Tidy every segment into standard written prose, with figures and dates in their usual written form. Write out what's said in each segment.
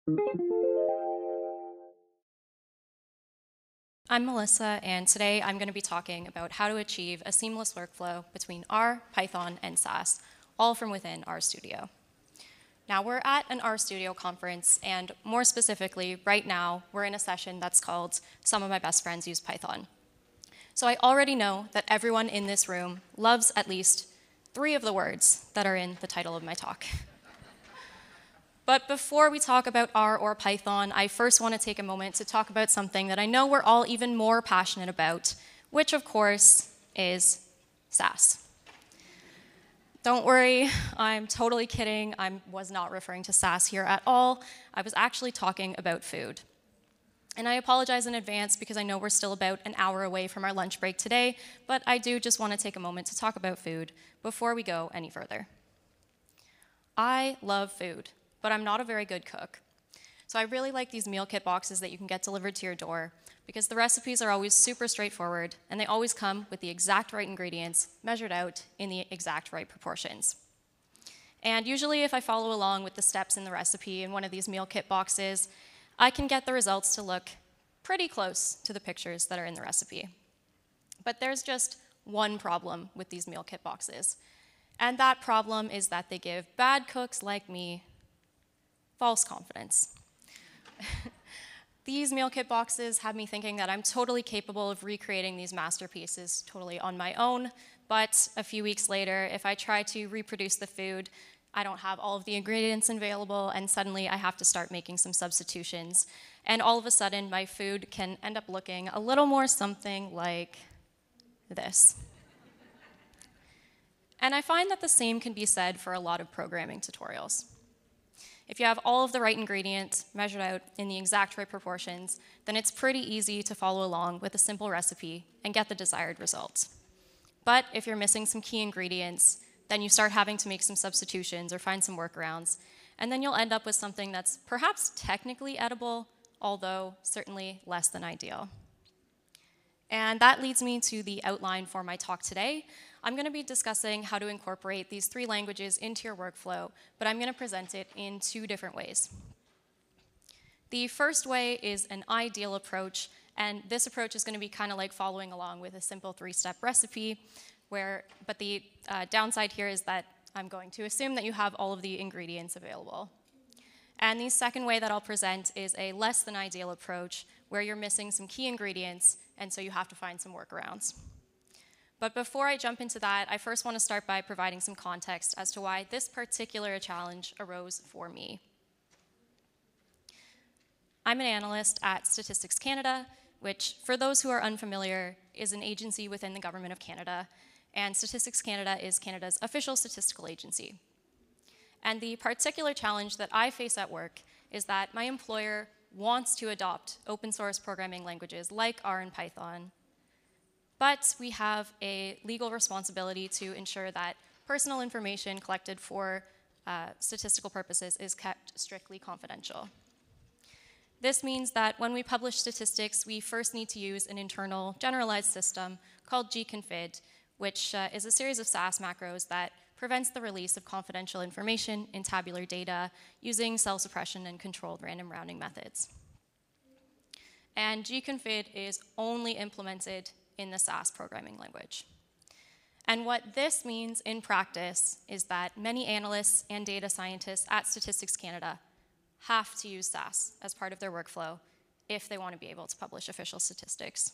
I'm Melissa, and today I'm going to be talking about how to achieve a seamless workflow between R, Python, and SAS, all from within RStudio. Now, we're at an RStudio conference, and more specifically, right now, we're in a session that's called Some of My Best Friends Use Python. So I already know that everyone in this room loves at least 3 of the words that are in the title of my talk. But before we talk about R or Python, I first want to take a moment to talk about something that I know we're all even more passionate about, which of course is SAS. Don't worry, I'm totally kidding. I was not referring to SAS here at all. I was actually talking about food. And I apologize in advance because I know we're still about an hour away from our lunch break today, but I do just want to take a moment to talk about food before we go any further. I love food, but I'm not a very good cook. So I really like these meal kit boxes that you can get delivered to your door because the recipes are always super straightforward and they always come with the exact right ingredients measured out in the exact right proportions. And usually if I follow along with the steps in the recipe in one of these meal kit boxes, I can get the results to look pretty close to the pictures that are in the recipe. But there's just one problem with these meal kit boxes. And that problem is that they give bad cooks like me false confidence. These meal kit boxes have me thinking that I'm totally capable of recreating these masterpieces totally on my own, but a few weeks later, if I try to reproduce the food, I don't have all of the ingredients available, and suddenly I have to start making some substitutions. And all of a sudden, my food can end up looking a little more something like this. And I find that the same can be said for a lot of programming tutorials. If you have all of the right ingredients measured out in the exact right proportions, then it's pretty easy to follow along with a simple recipe and get the desired results. But if you're missing some key ingredients, then you start having to make some substitutions or find some workarounds, and then you'll end up with something that's perhaps technically edible, although certainly less than ideal. And that leads me to the outline for my talk today. I'm going to be discussing how to incorporate these 3 languages into your workflow, but I'm going to present it in 2 different ways. The first way is an ideal approach, and this approach is going to be kind of like following along with a simple 3-step recipe, but the downside here is that I'm going to assume that you have all of the ingredients available. And the second way that I'll present is a less than ideal approach, where you're missing some key ingredients, and so you have to find some workarounds. But before I jump into that, I first want to start by providing some context as to why this particular challenge arose for me. I'm an analyst at Statistics Canada, which, for those who are unfamiliar, is an agency within the Government of Canada, and Statistics Canada is Canada's official statistical agency. And the particular challenge that I face at work is that my employer wants to adopt open source programming languages like R and Python, but we have a legal responsibility to ensure that personal information collected for statistical purposes is kept strictly confidential. This means that when we publish statistics, we first need to use an internal generalized system called gconfid, which is a series of SAS macros that prevents the release of confidential information in tabular data using cell suppression and controlled random rounding methods. And gconfid is only implemented in the SAS programming language. And what this means in practice is that many analysts and data scientists at Statistics Canada have to use SAS as part of their workflow if they want to be able to publish official statistics.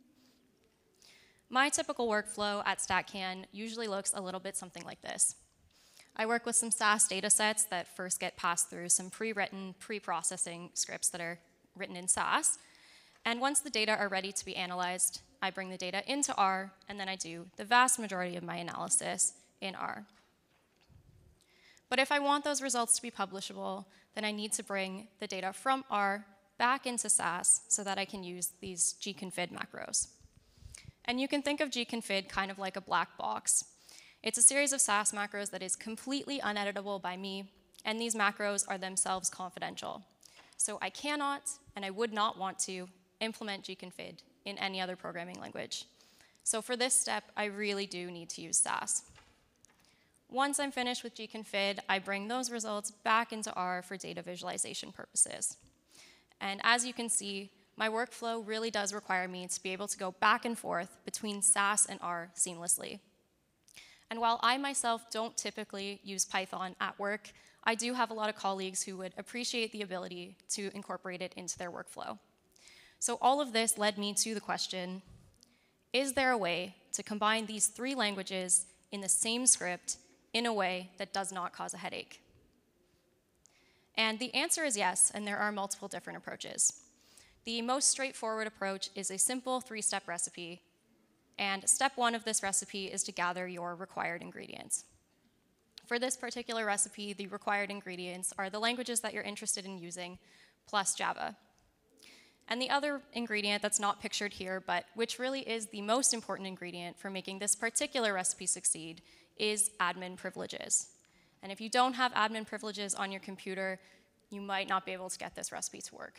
My typical workflow at StatCan usually looks a little bit something like this. I work with some SAS data sets that first get passed through some pre-written, pre-processing scripts that are written in SAS. And once the data are ready to be analyzed, I bring the data into R, and then I do the vast majority of my analysis in R. But if I want those results to be publishable, then I need to bring the data from R back into SAS so that I can use these gconfid macros. And you can think of gconfid kind of like a black box. It's a series of SAS macros that is completely uneditable by me, and these macros are themselves confidential. So I cannot, and I would not want to, implement gconfid in any other programming language. So for this step, I really do need to use SAS. Once I'm finished with gconfig, I bring those results back into R for data visualization purposes. And as you can see, my workflow really does require me to be able to go back and forth between SAS and R seamlessly. And while I myself don't typically use Python at work, I do have a lot of colleagues who would appreciate the ability to incorporate it into their workflow. So all of this led me to the question, is there a way to combine these three languages in the same script in a way that does not cause a headache? And the answer is yes, and there are multiple different approaches. The most straightforward approach is a simple three-step recipe, and step one of this recipe is to gather your required ingredients. For this particular recipe, the required ingredients are the languages that you're interested in using, plus Java. And the other ingredient that's not pictured here, but which really is the most important ingredient for making this particular recipe succeed, is admin privileges. And if you don't have admin privileges on your computer, you might not be able to get this recipe to work.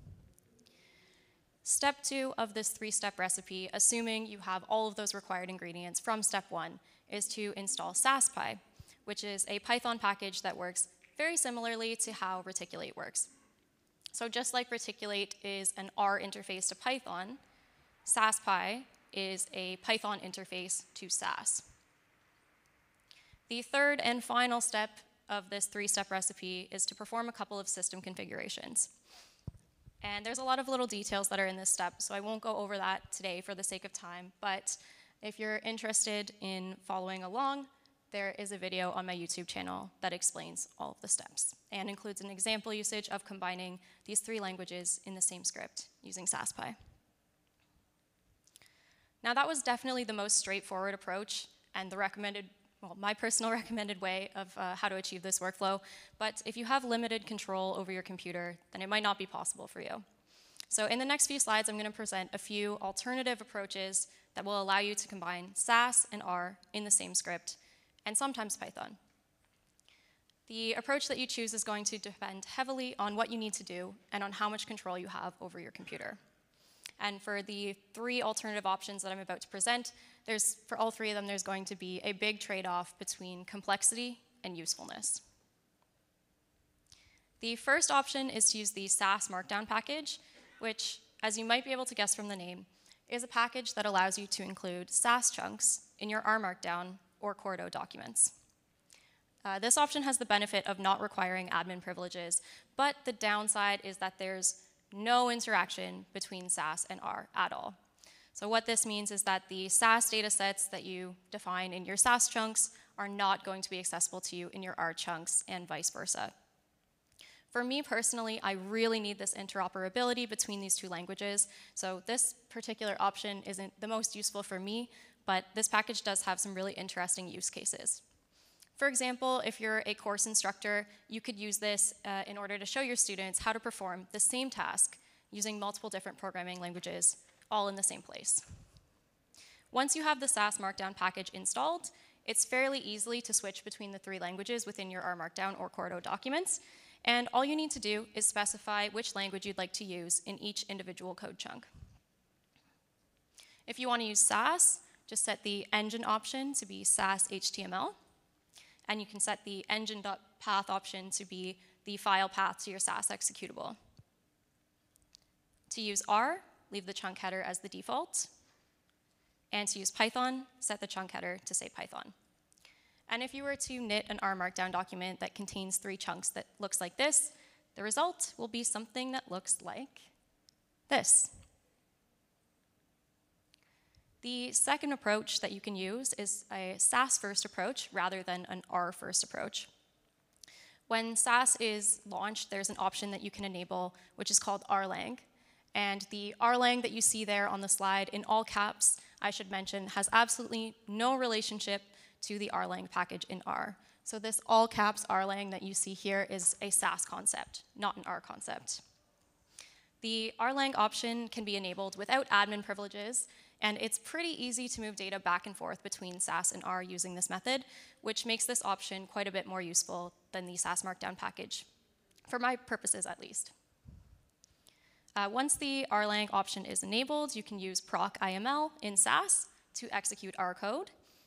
Step two of this three-step recipe, assuming you have all of those required ingredients from step one, is to install SASPy, which is a Python package that works very similarly to how Reticulate works. So just like Reticulate is an R interface to Python, SASPy is a Python interface to SAS. The third and final step of this three-step recipe is to perform a couple of system configurations. And there's a lot of little details that are in this step, so I won't go over that today for the sake of time, but if you're interested in following along, there is a video on my YouTube channel that explains all of the steps and includes an example usage of combining these three languages in the same script using SASPy. Now that was definitely the most straightforward approach and the my personal recommended way of how to achieve this workflow, but if you have limited control over your computer, then it might not be possible for you. So in the next few slides, I'm going to present a few alternative approaches that will allow you to combine SAS and R in the same script, and sometimes Python. The approach that you choose is going to depend heavily on what you need to do and on how much control you have over your computer. And for the three alternative options that I'm about to present, for all three of them, there's going to be a big trade-off between complexity and usefulness. The first option is to use the SASmarkdown package, which, as you might be able to guess from the name, is a package that allows you to include SAS chunks in your RMarkdown or Cordo documents. This option has the benefit of not requiring admin privileges, but the downside is that there's no interaction between SAS and R at all. So what this means is that the SAS data sets that you define in your SAS chunks are not going to be accessible to you in your R chunks and vice versa. For me personally, I really need this interoperability between these two languages, so this particular option isn't the most useful for me, but this package does have some really interesting use cases. For example, if you're a course instructor, you could use this in order to show your students how to perform the same task using multiple different programming languages, all in the same place. Once you have the SASmarkdown package installed, it's fairly easy to switch between the three languages within your RMarkdown or Cordo documents, and all you need to do is specify which language you'd like to use in each individual code chunk. If you want to use SAS, just set the engine option to be SAS HTML. And you can set the engine.path option to be the file path to your SAS executable. To use R, leave the chunk header as the default. And to use Python, set the chunk header to say Python. And if you were to knit an RMarkdown document that contains three chunks that looks like this, the result will be something that looks like this. The second approach that you can use is a SAS-first approach rather than an R-first approach. When SAS is launched, there's an option that you can enable, which is called rlang. And the rlang that you see there on the slide in all caps, I should mention, has absolutely no relationship to the rlang package in R. So this all caps rlang that you see here is a SAS concept, not an R concept. The rlang option can be enabled without admin privileges, and it's pretty easy to move data back and forth between SAS and R using this method, which makes this option quite a bit more useful than the SASmarkdown package, for my purposes at least. Once the rlang option is enabled, you can use prociml in SAS to execute R code.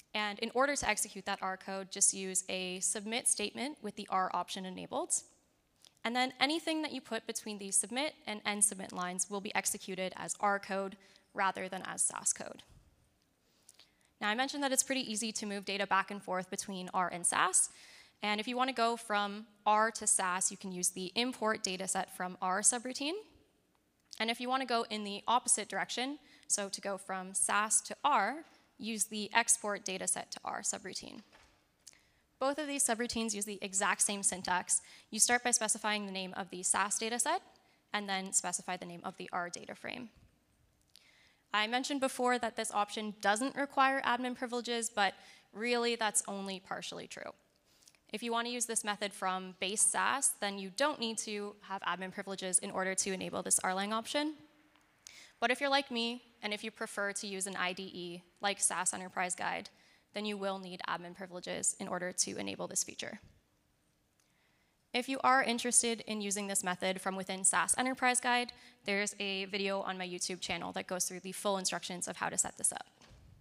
And in order to execute that R code, just use a submit statement with the R option enabled. And then anything that you put between the submit and end submit lines will be executed as R code rather than as SAS code. Now, I mentioned that it's pretty easy to move data back and forth between R and SAS. And if you want to go from R to SAS, you can use the import dataset from R subroutine. And if you want to go in the opposite direction, so to go from SAS to R, use the export dataset to R subroutine. Both of these subroutines use the exact same syntax. You start by specifying the name of the SAS dataset, and then specify the name of the R data frame. I mentioned before that this option doesn't require admin privileges, but really that's only partially true. If you want to use this method from base SAS, then you don't need to have admin privileges in order to enable this rlang option. But if you're like me, and if you prefer to use an IDE like SAS Enterprise Guide, then you will need admin privileges in order to enable this feature. If you are interested in using this method from within SAS Enterprise Guide, there's a video on my YouTube channel that goes through the full instructions of how to set this up.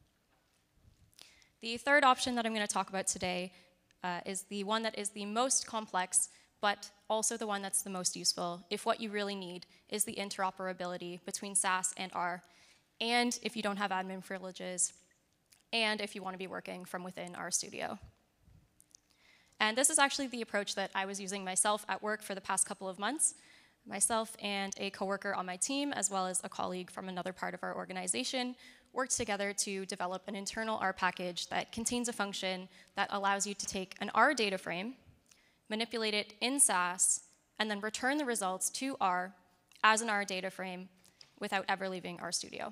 The third option that I'm going to talk about today is the one that is the most complex, but also the one that's the most useful if what you really need is the interoperability between SAS and R, and if you don't have admin privileges, and if you want to be working from within RStudio. And this is actually the approach that I was using myself at work for the past couple of months. Myself and a coworker on my team, as well as a colleague from another part of our organization, worked together to develop an internal R package that contains a function that allows you to take an R data frame, manipulate it in SAS, and then return the results to R as an R data frame without ever leaving RStudio.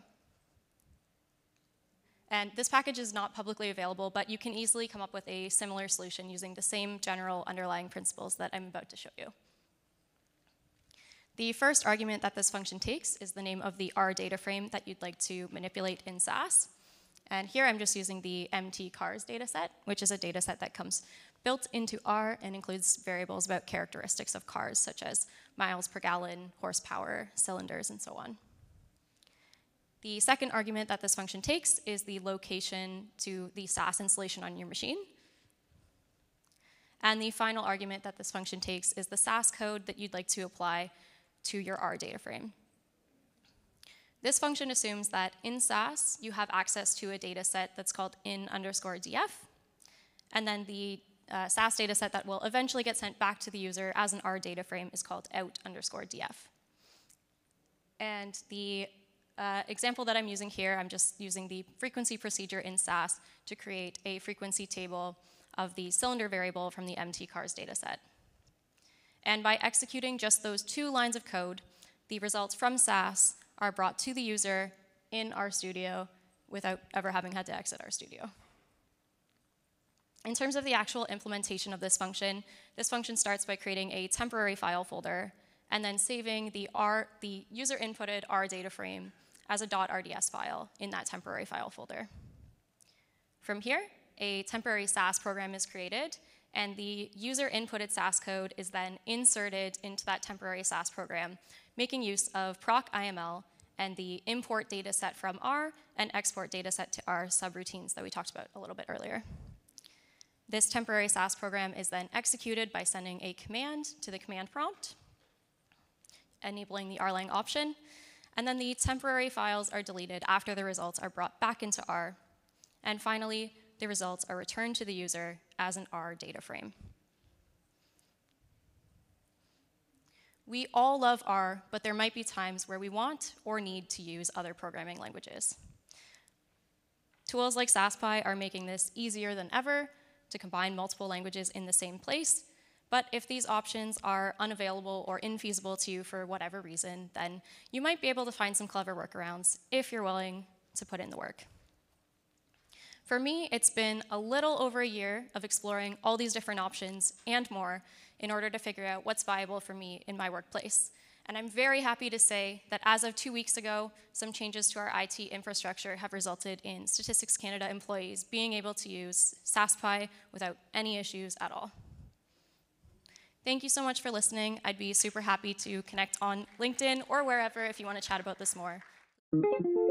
And this package is not publicly available, but you can easily come up with a similar solution using the same general underlying principles that I'm about to show you. The first argument that this function takes is the name of the R data frame that you'd like to manipulate in SAS. And here I'm just using the MT cars dataset, which is a dataset that comes built into R and includes variables about characteristics of cars, such as miles per gallon, horsepower, cylinders, and so on. The second argument that this function takes is the location to the SAS installation on your machine. And the final argument that this function takes is the SAS code that you'd like to apply to your R data frame. This function assumes that in SAS, you have access to a data set that's called in_df, and then the SAS data set that will eventually get sent back to the user as an R data frame is called out_df. And the example that I'm using here, I'm just using the frequency procedure in SAS to create a frequency table of the cylinder variable from the MT cars dataset. And by executing just those two lines of code, the results from SAS are brought to the user in RStudio without ever having had to exit RStudio. In terms of the actual implementation of this function starts by creating a temporary file folder and then saving the user inputted R data frame as a .rds file in that temporary file folder. From here, a temporary SAS program is created, and the user inputted SAS code is then inserted into that temporary SAS program, making use of proc_iml and the import dataset from R and export dataset to R subroutines that we talked about a little bit earlier. This temporary SAS program is then executed by sending a command to the command prompt, enabling the rlang option, and then the temporary files are deleted after the results are brought back into R. And finally, the results are returned to the user as an R data frame. We all love R, but there might be times where we want or need to use other programming languages. Tools like SASPy are making this easier than ever to combine multiple languages in the same place. But if these options are unavailable or infeasible to you for whatever reason, then you might be able to find some clever workarounds if you're willing to put in the work. For me, it's been a little over a year of exploring all these different options and more in order to figure out what's viable for me in my workplace. And I'm very happy to say that as of 2 weeks ago, some changes to our IT infrastructure have resulted in Statistics Canada employees being able to use SASPy without any issues at all. Thank you so much for listening. I'd be super happy to connect on LinkedIn or wherever if you want to chat about this more.